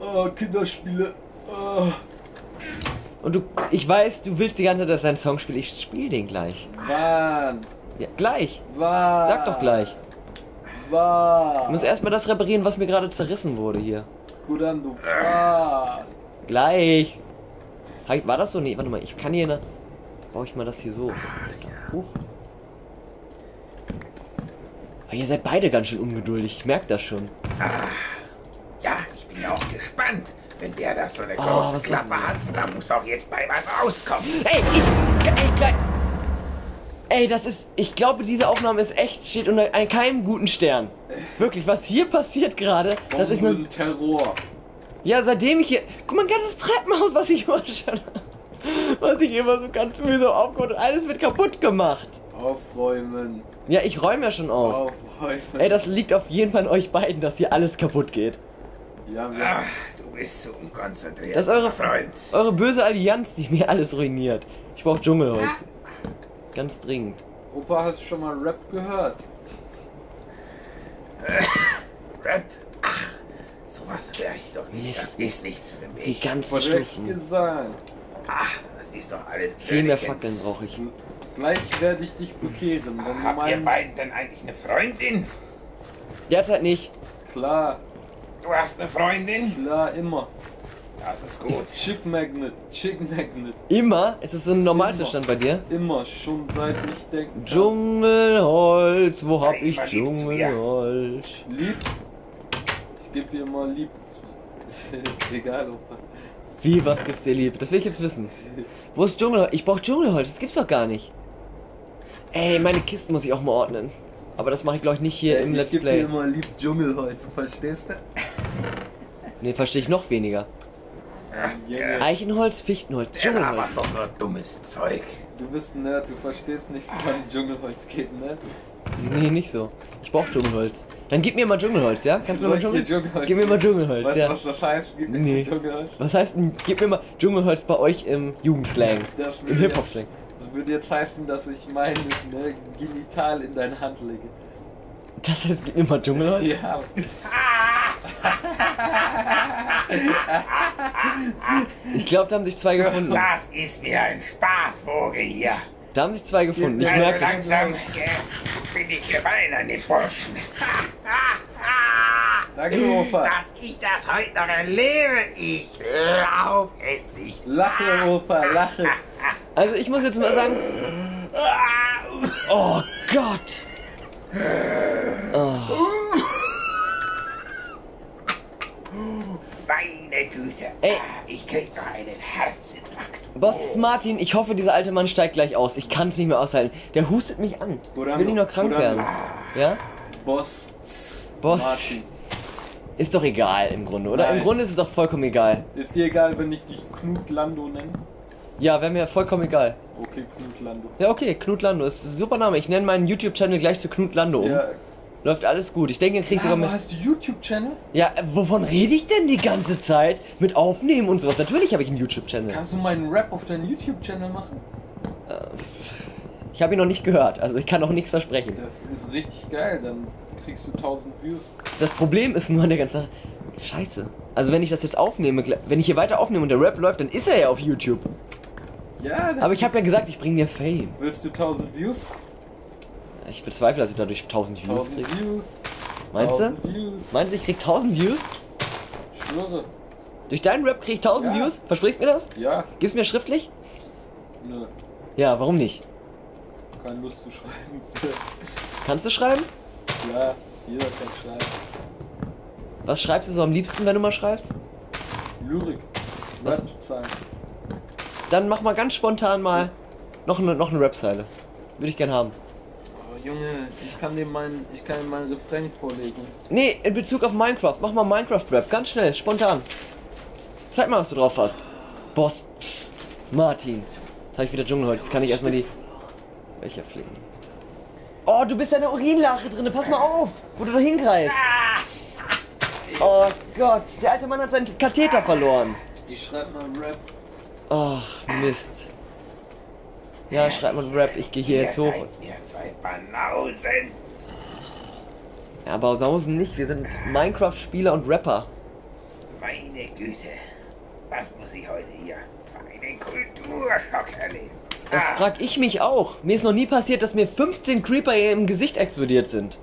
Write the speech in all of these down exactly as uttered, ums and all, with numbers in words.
Oh, Kinderspiele. Oh. Und du, ich weiß, du willst die ganze Zeit, dass dein Song spielt. Ich spiel den gleich. Wann? Ja, gleich. Wann? Sag doch gleich. Wann? Ich muss erstmal das reparieren, was mir gerade zerrissen wurde hier. Gut an, du Wann? Gleich. War das so? Nee, warte mal, ich kann hier... Ne, baue ich mal das hier so. Huch. Aber ihr seid beide ganz schön ungeduldig, ich merke das schon. Ah, ja, ich bin auch gespannt. Wenn der das so eine Oh, große was Klappe machen wir? hat, dann muss auch jetzt bei was rauskommen. Ey, ich... Ey, gleich... Ey, das ist... Ich glaube, diese Aufnahme ist echt... Steht unter keinem guten Stern. Wirklich, was hier passiert gerade, das ist eine... Terror. Ja, seitdem ich hier... Guck mal, ein ganzes Treppenhaus, was ich immer schon... Was ich immer so ganz mühsam aufgeholt und alles wird kaputt gemacht. Aufräumen. Ja, ich räume ja schon auf. Aufräumen. Ey, das liegt auf jeden Fall an euch beiden, dass hier alles kaputt geht. Ja, wir... Ach, du bist so unkonzentriert, Das ist eure, Freund. eure böse Allianz, die mir alles ruiniert. Ich brauche Dschungelholz. Ganz dringend. Opa, hast du schon mal Rap gehört? Rap? Ach, sowas höre ich doch nicht. Mist, Das Mist. ist nichts für mich. Die ganzen Frech Stufen. gesagt. Ach, das ist doch alles Viel mehr Blödikens. Fackeln brauche ich. Gleich werde ich dich bekehren, wenn du Habt ihr meinen... beiden denn eigentlich eine Freundin? Derzeit nicht. Klar, Du hast eine Freundin? klar, immer. Das ist gut. Chick Magnet, Chick Magnet. Immer? Ist es so ein Normalzustand bei dir? Immer, schon seit ich denke... Dschungelholz, wo Sei hab ich immer lieb zu mir. Dschungelholz? Lieb? Ich geb dir mal lieb. Egal, Opa. Wie, was gibt's dir lieb? Das will ich jetzt wissen. Wo ist Dschungelholz? Ich brauch Dschungelholz, das gibt's doch gar nicht. Ey, meine Kisten muss ich auch mal ordnen. Aber das mache ich glaube ich nicht hier im ich Let's geb Play. dir mal lieb Dschungelholz, verstehst du? Ne, verstehe ich noch weniger. Ja, Eichenholz, Fichtenholz, Der labert Dschungelholz. doch nur dummes Zeug. du bist ein Nerd, du verstehst nicht, wie man Dschungelholz geht, ne? Nee, nicht so. Ich brauch Dschungelholz. Dann gib mir mal Dschungelholz, ja? Kannst du mir mal Soll ich dir Dschungel... Dschungelholz Gib mir mal Dschungelholz, Weißt du, ja. was das heißt? Gib mir Nee. Dschungelholz. Was heißt denn, gib mir mal Dschungelholz bei euch im Jugendslang? Das Im würde Hip-Hop-Slang. jetzt- Das würde jetzt heißen, dass ich mein ne, Genital in deine Hand lege. Das heißt, gib mir mal Dschungelholz? Ja. Ich glaube, da haben sich zwei gefunden. Das ist mir ein Spaßvogel hier. Da haben sich zwei gefunden. Ich Also merke... langsam äh, bin ich gefallen an den Burschen. Danke, Opa. Dass ich das heute noch erlebe, ich glaub es nicht. Lache, Opa, lache. Also ich muss jetzt mal sagen... Oh Gott! Meine Güte, Ey. ich krieg noch einen Herzinfarkt. Boss Martin, ich hoffe, dieser alte Mann steigt gleich aus. Ich kann es nicht mehr aushalten. Der hustet mich an. Ich will nicht noch krank Gorando. werden. Ja? Boss. Boss. Martin. Ist doch egal im Grunde, oder? Nein. Im Grunde ist es doch vollkommen egal. Ist dir egal, wenn ich dich Knut Lando nenne? Ja, wäre mir vollkommen egal. Okay, Knut Lando. Ja, okay, Knut Lando ist ein super Name. Ich nenne meinen YouTube-Channel gleich zu Knut Lando um. Ja. Läuft alles gut. Ich denke, ihr kriegt sogar Aber mit. hast du YouTube-Channel? Ja, äh, wovon rede ich denn die ganze Zeit? Mit Aufnehmen und sowas. Natürlich habe ich einen YouTube-Channel. Kannst du meinen Rap auf deinen YouTube-Channel machen? Ich habe ihn noch nicht gehört, also ich kann auch nichts versprechen. Das ist richtig geil, dann kriegst du tausend Views. Das Problem ist nur an der ganzen Sache. Scheiße. Also wenn ich das jetzt aufnehme, wenn ich hier weiter aufnehme und der Rap läuft, dann ist er ja auf YouTube. Ja, dann Aber ich habe ja gesagt, ich bringe dir Fame. willst du tausend Views? Ich bezweifle, dass ich dadurch tausend Views tausend kriege. Views. Meinst du? tausend Views. Meinst du, ich krieg tausend Views? Schwöre. Durch deinen Rap krieg ich tausend Ja. Views? Versprichst du mir das? Ja. Gibst du mir schriftlich? Nö. Ja, warum nicht? Keine Lust zu schreiben. Kannst du schreiben? Ja, jeder kann schreiben. Was schreibst du so am liebsten, wenn du mal schreibst? Lyrik. Was? Rap-Zeilen. Dann mach mal ganz spontan mal noch eine, noch eine Rap-Zeile. Würde ich gern haben. Oh, Junge, ich kann dir mein, ich kann dir mein Refrain vorlesen. Nee, in Bezug auf Minecraft. Mach mal Minecraft-Rap. Ganz schnell, spontan. Zeig mal, was du drauf hast. Boss pss, Martin. Jetzt hab ich wieder Dschungelholz. Jetzt kann ich erstmal die... Welcher fliegen? Oh, du bist ja in der Urinlache drin. Pass mal auf, wo du da hingreifst. Oh Gott, der alte Mann hat seinen Katheter verloren. Ich schreib mal Rap. Ach, Mist. Ja, schreib mal Rap. Ich gehe hier jetzt hoch. Ihr seid mir zwei Banausen. Ja, Bausausen nicht. Wir sind Minecraft-Spieler und Rapper. Meine Güte. Was muss ich heute hier für einen Kulturschock erleben? Das Ah, frag ich mich auch. Mir ist noch nie passiert, dass mir fünfzehn Creeper hier im Gesicht explodiert sind.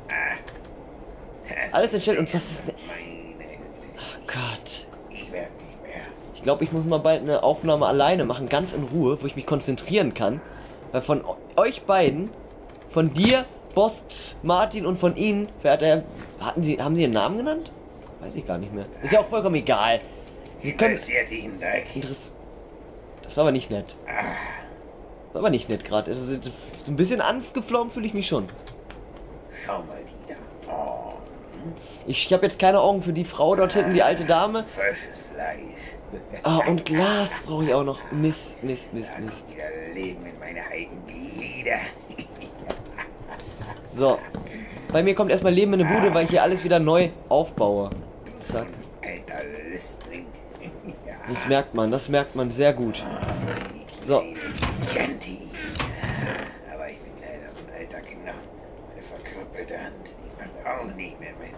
das Alles entstellt und was ist... Ne Meine Güte. oh Gott. Ich werde nicht mehr. Ich glaube, ich muss mal bald eine Aufnahme alleine machen, ganz in Ruhe, wo ich mich konzentrieren kann. Weil von euch beiden, von dir, Boss, Martin und von Ihnen, verehrter Herr, hatten Sie, haben Sie Ihren Namen genannt? Weiß ich gar nicht mehr. Ist ja auch vollkommen egal. Sie können... Interessiert dich ein Dreck. Interess das war aber nicht nett. War aber nicht nett gerade. Also, so ein bisschen angeflaumt fühle ich mich schon. Schau mal die da. Oh, Ich, ich habe jetzt keine Augen für die Frau dort hinten, die alte Dame. frisches Fleisch. Ah, und Glas brauche ich auch noch. Mist, Mist, Mist, Mist. Wieder Leben in meine alten Glieder. So. Bei mir kommt erstmal Leben in eine Bude, weil ich hier alles wieder neu aufbaue. Zack. Alter Lüstling. Ja. Das merkt man, das merkt man sehr gut. So. Genti. Aber ich bin leider so ein alter Kinder. Meine verkrüppelte Hand, die macht auch nicht mehr mit.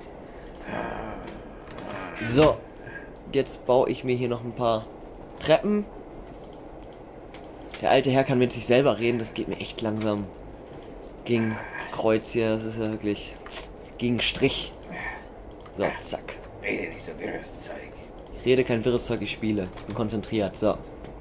So. Jetzt baue ich mir hier noch ein paar Treppen. Der alte Herr kann mit sich selber reden, das geht mir echt langsam gegen Kreuz hier. Das ist ja wirklich gegen Strich. So, zack. Rede nicht so wirres Zeug. Ich rede kein wirres Zeug, ich spiele. Ich bin konzentriert, so.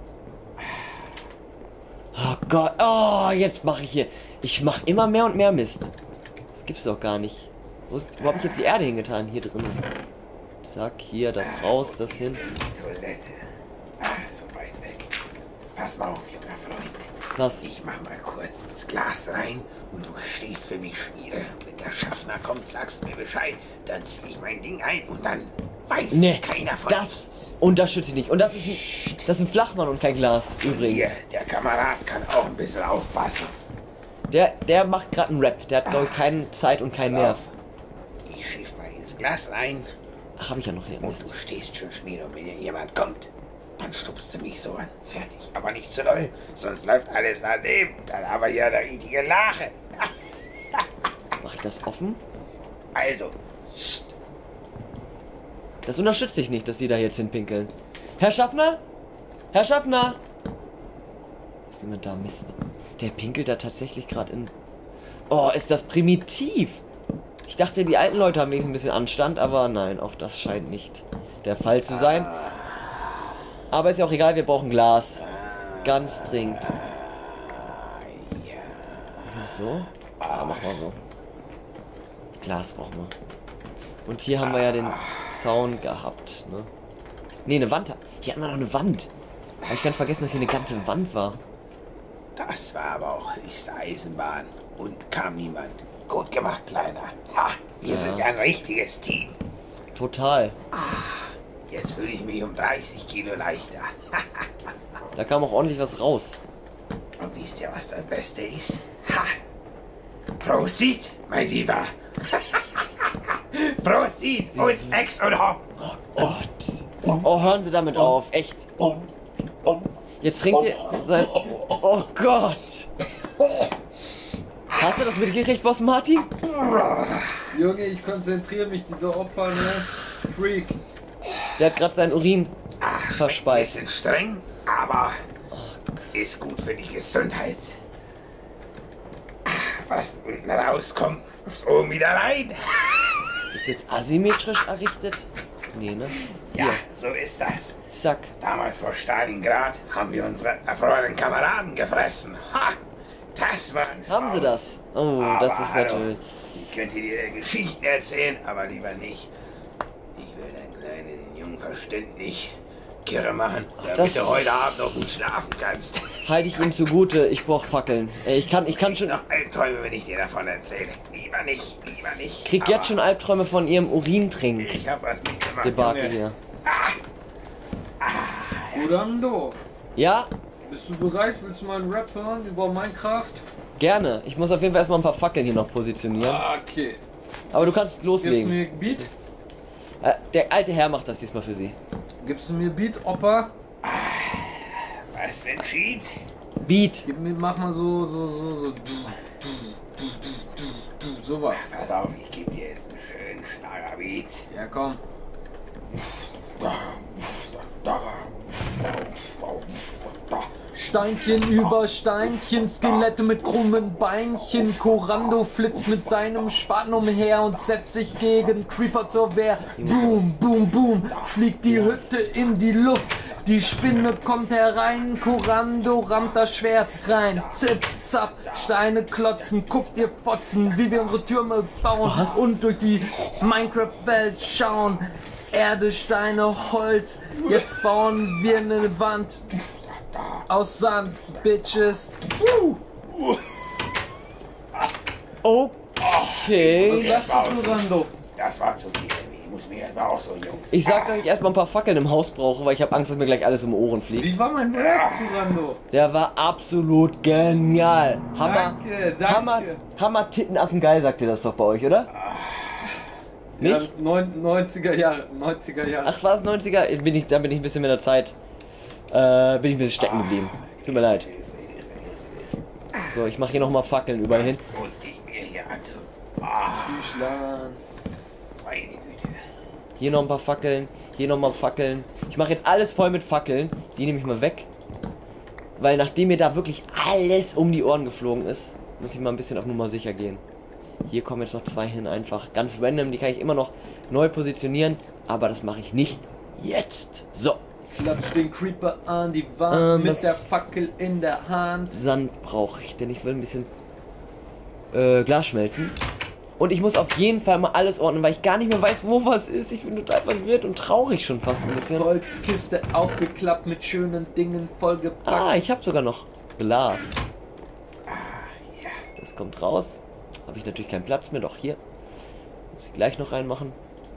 Oh Gott, oh, jetzt mache ich hier. Ich mache immer mehr und mehr Mist. Das gibt's doch gar nicht. Wo, ist, wo habe ich jetzt die Erde hingetan? Hier drin. Zack, hier, das raus, das hin. Die Toilette. Ach, so weit weg. Pass mal auf, junger Freund. Was? Ich mach mal kurz ins Glas rein und du stehst für mich Schmiede. Wenn der Schaffner kommt, sagst du mir Bescheid, dann zieh ich mein Ding ein und dann weiß Nee, keiner von das nichts. unterstütze ich nicht. Und das ist ein, das ist ein Flachmann und kein Glas, übrigens. Hier, der Kamerad kann auch ein bisschen aufpassen. Der, der macht gerade einen Rap. Der hat, glaube ich, keine Zeit und keinen Nerv. Ich schiff mal ins Glas rein Ach, habe ich ja noch hier. und Mist. du stehst schon Schmiede und wenn hier jemand kommt, dann stupst du mich so an. Fertig. Aber nicht zu doll, sonst läuft alles daneben. Dann haben wir ja eine richtige Lache. Mach ich das offen? Also, pst. Das unterstütze ich nicht, dass Sie da jetzt hinpinkeln. Herr Schaffner? Herr Schaffner? Ist jemand da? Mist. Der pinkelt da tatsächlich gerade in... Oh, ist das primitiv. Ich dachte, die alten Leute haben wenigstens ein bisschen Anstand, aber nein, auch das scheint nicht der Fall zu sein. Aber ist ja auch egal, wir brauchen Glas. Ganz dringend. So? Ja, machen wir so. Glas brauchen wir. Und hier haben wir ja den Zaun gehabt, ne? Ne, eine Wand. Hier hatten wir noch eine Wand. Hab ich ganz vergessen, dass hier eine ganze Wand war. Das war aber auch höchste Eisenbahn. Und kam niemand. Gut gemacht, Kleiner. Ha, wir Ja. sind ja ein richtiges Team. Total. Jetzt fühle ich mich um dreißig Kilo leichter. Da kam auch ordentlich was raus. Und wisst ihr, was das Beste ist? Ha! Prosit, mein Lieber. Prosit und Ex und Hopp. Oh Gott. Oh, hören Sie damit auf. Echt. Jetzt trinkt ihr sein... Oh Gott. Hast du das mitgekriegt, Boss Martin? Junge, ich konzentriere mich, dieser Opa, ne? Freak. Der hat gerade seinen Urin Ein verspeist. bisschen streng, aber ist gut für die Gesundheit. Was unten rauskommt, muss oben wieder rein. Ist das jetzt asymmetrisch errichtet? Nee, ne? Ja, Hier. so ist das. Zack. Damals vor Stalingrad haben wir unsere erfrorenen Kameraden gefressen. Ha! Das war ein Haben Sie Spaß. das? Oh, das Aber ist hallo, natürlich... Ich könnte dir Geschichten erzählen, aber lieber nicht. Ich will deinen kleinen Jungen verständlich kirre machen, damit das- du heute Abend noch gut schlafen kannst. Halte ich Ihnen zugute. Ich brauch Fackeln. Äh, Ich kann, ich kann schon... Noch Albträume, wenn ich dir davon erzähle. Lieber nicht, lieber nicht. Krieg aber jetzt schon Albträume von Ihrem Urintrink. Ich hab was mitgemacht. Debakel Junge. hier. Urando, Ja, bist du bereit? Willst du mal einen Rap hören über Minecraft? gerne. Ich muss auf jeden Fall erstmal ein paar Fackeln hier noch positionieren. Okay. Aber du kannst Gibst du loslegen. mir Beat? Äh, der alte Herr macht das diesmal für Sie. Gibst du mir Beat, Opa? Was für ein Cheat? Beat. Gib mir, mach mal so, so, so, so. Du, du, du, du, du, du, sowas. Pass auf, ich gebe dir jetzt einen schönen Schlagerbeat. Ja, komm. Steinchen über Steinchen, Skelette mit krummen Beinchen. Corando flitzt mit seinem Spaten umher und setzt sich gegen Creeper zur Wehr. Boom, boom, boom, fliegt die Hütte in die Luft. Die Spinne kommt herein, Corando rammt das Schwert rein. Zip, zap, Steine klotzen, guckt ihr Fotzen, wie wir unsere Türme bauen und durch die Minecraft-Welt schauen. Erde, Steine, Holz, jetzt bauen wir eine Wand aus Sand, Bitches. Uh. Okay. Was sagst du, Corando? Das war zu viel. Ich muss mir erstmal auch so, Jungs. Ich sag, dass ich erstmal ein paar Fackeln im Haus brauche, weil ich habe Angst, dass mir gleich alles um die Ohren fliegt. Wie war mein Rap, Corando? Der war absolut genial. Hammer, Danke, danke. Hammer, Hammer, Tittenaffen geil, sagt ihr das doch bei euch, oder? Ja, Nicht? neunziger Jahre, neunziger Jahre. Ach, war es neunziger? Bin ich, da bin ich ein bisschen mit der Zeit, äh, bin ich ein bisschen stecken geblieben. Tut mir leid. So, ich mache hier nochmal Fackeln überall hin. Muss ich mir hier antun. Ah, Tschüsslan. meine Güte. Hier noch ein paar Fackeln, hier noch mal Fackeln. Ich mache jetzt alles voll mit Fackeln. Die nehme ich mal weg. Weil nachdem mir da wirklich alles um die Ohren geflogen ist, muss ich mal ein bisschen auf Nummer sicher gehen. Hier kommen jetzt noch zwei hin, einfach ganz random. Die kann ich immer noch neu positionieren, aber das mache ich nicht jetzt. So. Klatsch den Creeper an die Wand Ähm, mit der Fackel in der Hand. Sand brauche ich, denn ich will ein bisschen äh, Glas schmelzen. Und ich muss auf jeden Fall mal alles ordnen, weil ich gar nicht mehr weiß, wo was ist. Ich bin total verwirrt und traurig schon fast ein bisschen. Holzkiste aufgeklappt mit schönen Dingen vollgepackt. Ah, ich habe sogar noch Glas. Das kommt raus. Habe ich natürlich keinen Platz mehr, doch hier. Muss ich gleich noch reinmachen.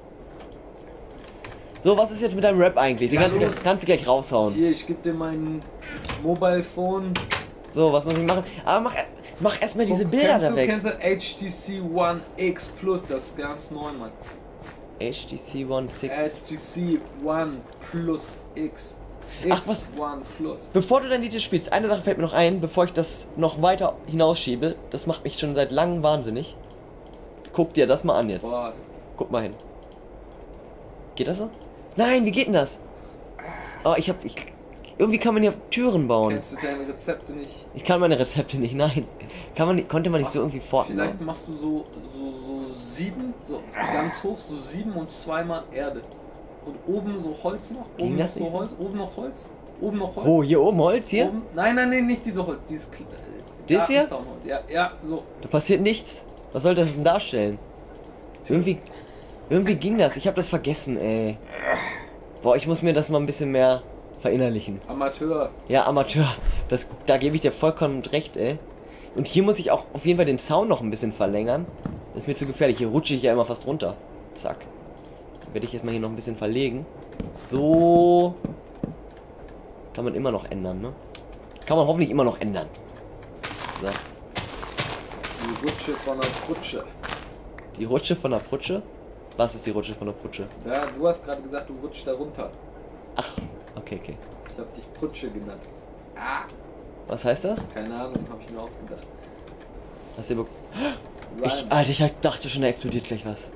So, was ist jetzt mit deinem Rap eigentlich? Den Ja, kannst, du, los. kannst du gleich raushauen. Hier, ich gebe dir mein Mobile Phone. So, was muss ich machen? Aber mach, mach erstmal diese Guck, Bilder kennst da du, weg. Kennst du H T C One X Plus, das ist ganz neu, Mann. H T C One H sechs. T C One Plus X. Ach, was? One Plus. Bevor du dein Lied spielst, eine Sache fällt mir noch ein, bevor ich das noch weiter hinausschiebe. Das macht mich schon seit langem wahnsinnig. Guck dir das mal an jetzt. Was? Guck mal hin. Geht das so? Nein, wie geht denn das? Oh, ich hab... Ich, irgendwie kann man ja Türen bauen. Kennst du deine Rezepte nicht? Ich kann meine Rezepte nicht, nein. Kann man, nicht- konnte man nicht so irgendwie fortbauen. Vielleicht machst du so, so, so sieben, so ganz hoch, so sieben und zweimal Erde. Und oben so Holz noch. Ging Oben das noch nicht so so? Holz, oben noch Holz. Oben noch Holz. Wo, hier oben Holz, hier? Oben, nein, nein, nein, nicht diese Holz. Dieses Kl- äh, Das hier? Gartenzaunholz. Ja, ja, so. Da passiert nichts. Was soll das denn darstellen? Irgendwie, irgendwie ging das. Ich habe das vergessen, ey. Boah, ich muss mir das mal ein bisschen mehr verinnerlichen. Amateur. Ja, Amateur. Das, da gebe ich dir vollkommen recht, ey. Und hier muss ich auch auf jeden Fall den Zaun noch ein bisschen verlängern. Das ist mir zu gefährlich. Hier rutsche ich ja immer fast runter. Zack. Dann werde ich jetzt mal hier noch ein bisschen verlegen. So. Kann man immer noch ändern, ne? Kann man hoffentlich immer noch ändern. So. Die Rutsche von der Prutsche. Die Rutsche von der Prutsche? Was ist die Rutsche von der Prutsche? Ja, du hast gerade gesagt, du rutschst da runter. Ach, okay, okay. Ich habe dich Prutsche genannt. Ah, Was heißt das? keine Ahnung, habe ich mir ausgedacht. Hast du über... Rhyme. Ich, Alter, ich halt dachte schon, da explodiert gleich was.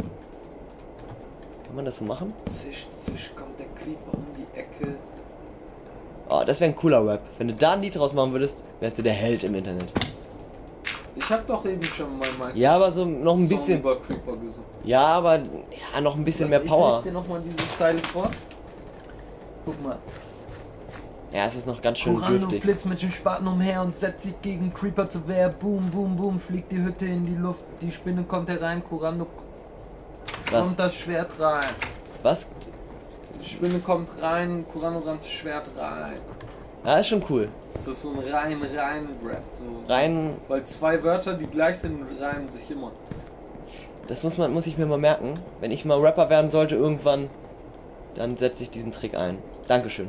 Kann man das so machen? Zisch, zisch, kommt der Creeper um die Ecke. Oh, das wäre ein cooler Rap. Wenn du da ein Lied draus machen würdest, wärst du der Held im Internet. Ich habe doch eben schon mal mein Ja, aber so noch ein Song bisschen... über Creeper gesungen. Ja, aber ja, noch ein bisschen mehr Ich Power. lese dir nochmal diese Zeile vor. Guck mal. Ja, es ist noch ganz schön Corando dürftig. flitzt mit dem Spaten umher und setzt sich gegen Creeper zur Wehr. Boom, boom, boom, fliegt die Hütte in die Luft. Die Spinne kommt herein, Corando Was? kommt das Schwert rein. Was? Die Spinne kommt rein, Corando rammt das Schwert rein. Ja, ist schon cool. Das ist so ein rein, rein Rap. So. Rein... Weil zwei Wörter, die gleich sind, reimen sich immer. Das muss man, muss ich mir mal merken. Wenn ich mal Rapper werden sollte irgendwann, dann setze ich diesen Trick ein. Dankeschön.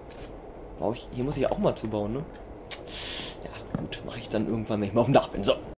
Brauch ich, hier muss ich auch mal zubauen, ne? Ja, gut, mache ich dann irgendwann, wenn ich mal auf dem Dach bin. So.